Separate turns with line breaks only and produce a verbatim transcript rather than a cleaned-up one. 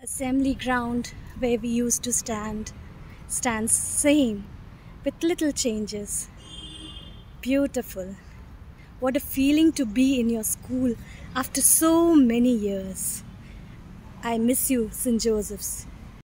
Assembly ground where we used to stand stands same with little changes. Beautiful. What a feeling to be in your school after so many years. I miss you, Saint Joseph's.